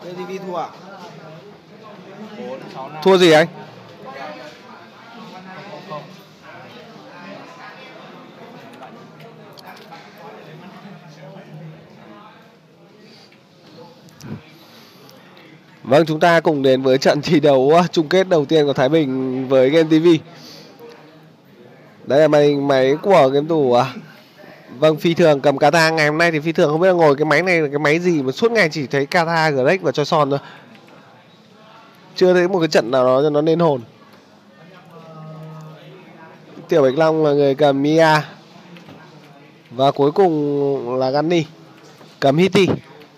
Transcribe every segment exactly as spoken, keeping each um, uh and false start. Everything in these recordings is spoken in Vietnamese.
vê tê vê thua à? Thua gì anh? Vâng, chúng ta cùng đến với trận thi đấu chung kết đầu tiên của Thái Bình với Game ti vi. Đây là màn hình máy của game thủ à. Vâng, Phi Thường cầm Kata. Ngày hôm nay thì Phi Thường không biết là ngồi cái máy này là cái máy gì mà suốt ngày chỉ thấy Kata, Greg và Choi Son thôi. Chưa thấy một cái trận nào đó cho nó nên hồn. Tiểu Bạch Long là người cầm Mia. Và cuối cùng là Gunny cầm Hitty.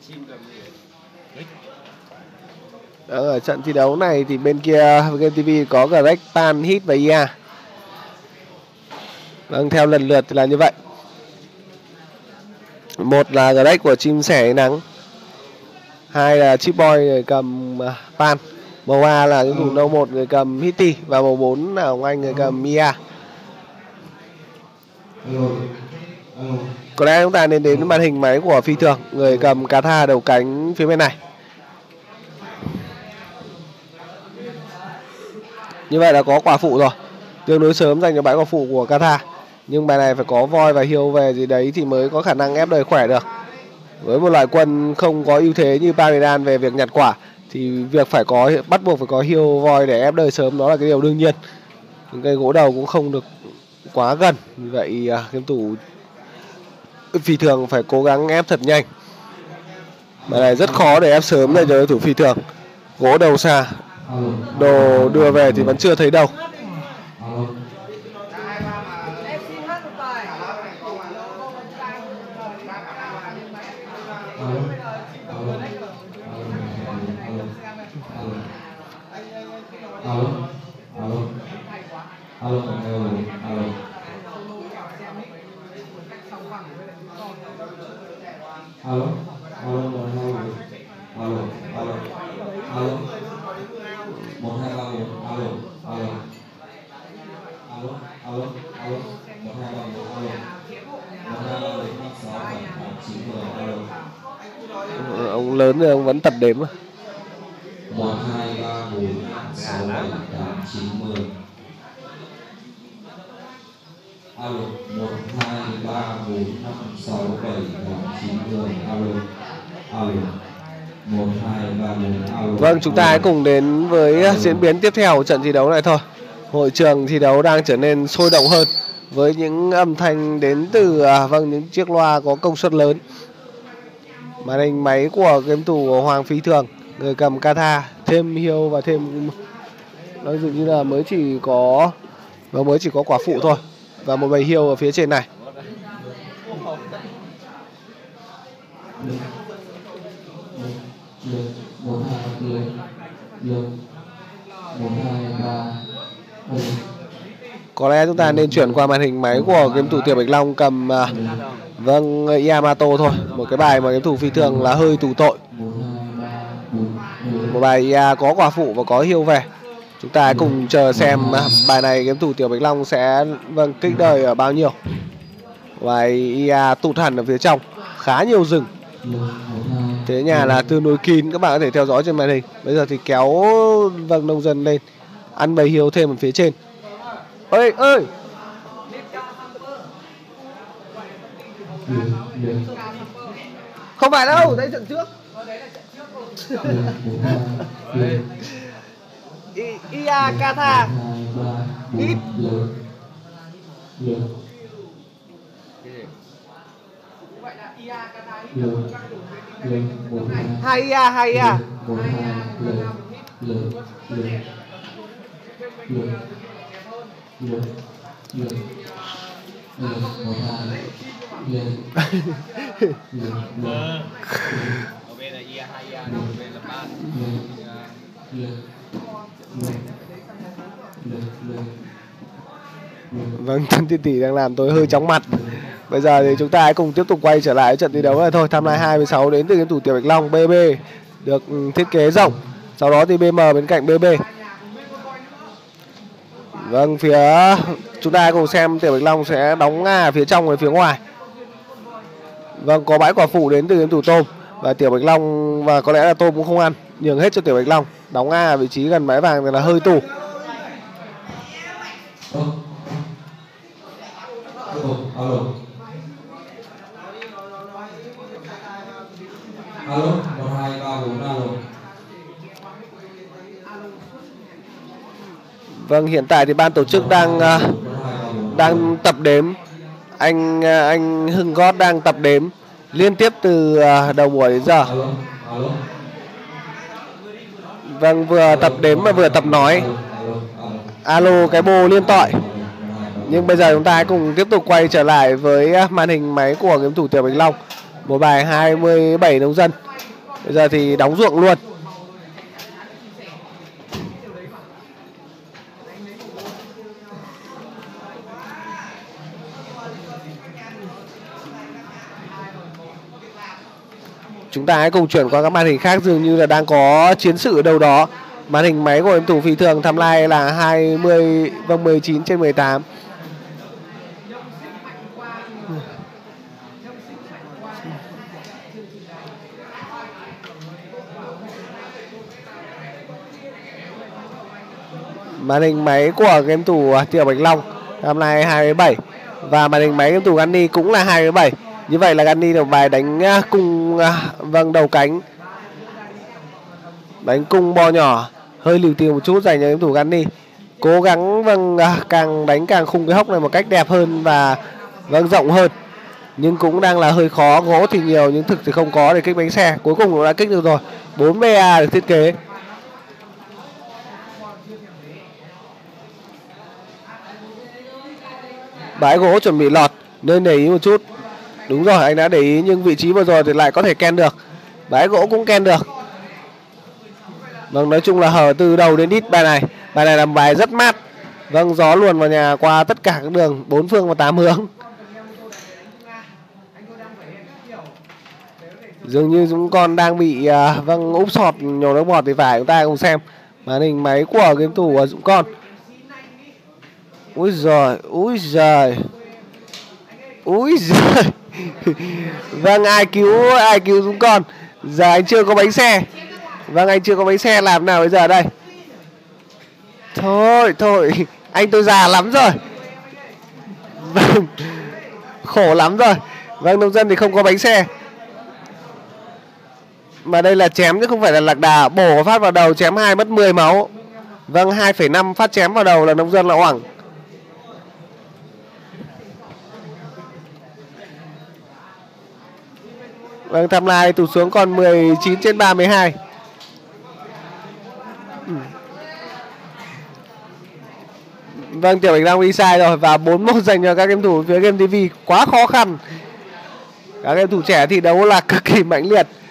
Ở trận thi đấu này thì bên kia Game ti vi có Greg, Pan, Hit và i a. Vâng, theo lần lượt thì là như vậy. Một là Greg của chim sẻ nắng, hai là Chip Boy người cầm Pan, màu ba là cái thủ nâu một người cầm Hitty và màu bốn là Hồng Anh người cầm Mia. Có lẽ chúng ta nên đến màn hình máy của Phi Thường, người cầm Kata đầu cánh phía bên này. Như vậy là có quả phụ rồi, tương đối sớm dành cho bãi quả phụ của Kata. Nhưng bài này phải có voi và hiêu về gì đấy thì mới có khả năng ép đời khỏe được. Với một loại quân không có ưu thế như Pamedan về việc nhặt quả thì việc phải có bắt buộc phải có hiêu voi để ép đời sớm đó là cái điều đương nhiên. Những cây gỗ đầu cũng không được quá gần, vì vậy game thủ Phi Thường phải cố gắng ép thật nhanh. Bài này rất khó để ép sớm để cho đối thủ Phi Thường. Gỗ đầu xa, đồ đưa về thì vẫn chưa thấy đâu. Ông lớn rồi ông vẫn tập đếm mà. một, hai, ba, bốn, năm, sáu, bảy, tám, chín, mười. Alo, một, hai, ba, bốn, năm, sáu, bảy, tám, chín, mười. Alo, alo. một, hai, ba, bốn, alo. Vâng, chúng ta hãy cùng đến với alo. Diễn biến tiếp theo của trận thi đấu này thôi. Hội trường thi đấu đang trở nên sôi động hơn với những âm thanh đến từ à, vâng những chiếc loa có công suất lớn. Màn hình máy của game thủ Hoàng Phi Thường, người cầm Kata, thêm hiêu và thêm nói dụ như là mới chỉ có và mới chỉ có quả phụ thôi và một bầy hiêu ở phía trên này. Có lẽ chúng ta nên chuyển qua màn hình máy của game thủ Tiểu Bạch Long cầm uh, vâng Yamato thôi. Một cái bài mà game thủ Phi Thường là hơi tù tội. Một bài Ia có quả phụ và có hiêu về. Chúng ta hãy cùng chờ xem bài này game thủ Tiểu Bạch Long sẽ vâng kích đời ở bao nhiêu. Bài Ia tụt hẳn ở phía trong, khá nhiều rừng. Thế nhà là tương đối kín, các bạn có thể theo dõi trên màn hình. Bây giờ thì kéo vâng nông dân lên, ăn bầy hiêu thêm ở phía trên. Ơi ơi, không phải đâu, đấy trận trước. Ia Kata ít hai Ia hai Ia vâng, Tân Tỷ Tỷ đang làm tôi hơi chóng mặt. Bây giờ thì chúng ta hãy cùng tiếp tục quay trở lại trận thi đấu này thôi. Timeline hai mươi sáu đến từ game thủ Tiểu Bạch Long. bê bê được thiết kế rộng, sau đó thì bê em bên cạnh bê bê. Vâng, phía chúng ta cùng xem Tiểu Bạch Long sẽ đóng Nga phía trong và phía ngoài. Vâng, có bãi quả phụ đến từ game thủ Tôm. Và Tiểu Bạch Long và có lẽ là Tôm cũng không ăn, nhường hết cho Tiểu Bạch Long. Đóng A vị trí gần bãi vàng thì là hơi tù. Alo. Alo, một hai ba bốn alo. Vâng, hiện tại thì ban tổ chức đang đang tập đếm. Anh anh Hưng Gót đang tập đếm liên tiếp từ đầu buổi đến giờ. Vâng, vừa tập đếm và vừa tập nói alo cái bô liên tội. Nhưng bây giờ chúng ta hãy cùng tiếp tục quay trở lại với màn hình máy của game thủ Tiểu Bạch Long. Một bài hai mươi bảy nông dân. Bây giờ thì đóng ruộng luôn. Chúng ta hãy cùng chuyển qua các màn hình khác, dường như là đang có chiến sự ở đâu đó. Màn hình máy của game thủ Phi Thường timeline là hai mươi vâng mười chín trên mười tám. Màn hình máy của game thủ Tiểu Bạch Long timeline hai mươi bảy và màn hình máy game thủ Gunny cũng là hai mươi bảy. Như vậy là Gunny được bài đánh cung vâng đầu cánh, đánh cung bo nhỏ hơi liều tiền một chút dành cho game thủ Gunny. Cố gắng vâng càng đánh càng khung cái hốc này một cách đẹp hơn và vâng rộng hơn, nhưng cũng đang là hơi khó. Gỗ thì nhiều nhưng thực thì không có để kích bánh xe. Cuối cùng cũng đã kích được rồi. bốn bê a được thiết kế. Bãi gỗ chuẩn bị lọt, nên để ý một chút. Đúng rồi, anh đã để ý nhưng vị trí vừa rồi thì lại có thể ken được. Bãi gỗ cũng ken được. Vâng, nói chung là hở từ đầu đến đít bài này. Bài này là bài rất mát. Vâng, gió luồn vào nhà qua tất cả các đường, bốn phương và tám hướng. Dường như chúng con đang bị uh, vâng úp sọt nhổ nước bọt thì phải. Chúng ta cùng xem màn hình máy của game thủ uh, Dũng Con. Úi giời, úi giời. Úi giời. Vâng, ai cứu ai cứu Dũng Con. Giờ anh chưa có bánh xe. Vâng, anh chưa có bánh xe, làm nào bây giờ đây? Thôi, thôi, anh tôi già lắm rồi. Vâng, khổ lắm rồi. Vâng, nông dân thì không có bánh xe. Mà đây là chém chứ không phải là lạc đà. Bổ phát vào đầu chém hai mất mười máu. Vâng, hai phẩy năm phát chém vào đầu là nông dân là oảng. Vâng, timeline tụt xuống còn mười chín trên ba mươi hai. Vâng, Tiểu Bạch Long đi sai rồi. Và bốn một dành cho các game thủ phía Game ti vi. Quá khó khăn. Các game thủ trẻ thì đấu là cực kỳ mãnh liệt.